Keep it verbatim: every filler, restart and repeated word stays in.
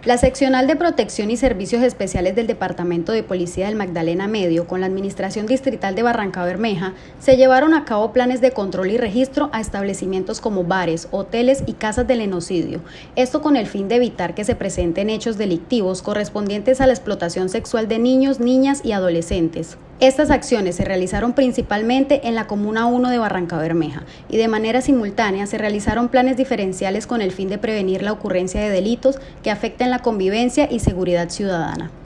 La Seccional de Protección y Servicios Especiales del Departamento de Policía del Magdalena Medio, con la Administración Distrital de Barrancabermeja, se llevaron a cabo planes de control y registro a establecimientos como bares, hoteles y casas del genocidio, esto con el fin de evitar que se presenten hechos delictivos correspondientes a la explotación sexual de niños, niñas y adolescentes. Estas acciones se realizaron principalmente en la Comuna uno de Barrancabermeja y de manera simultánea se realizaron planes diferenciales con el fin de prevenir la ocurrencia de delitos que afecten la convivencia y seguridad ciudadana.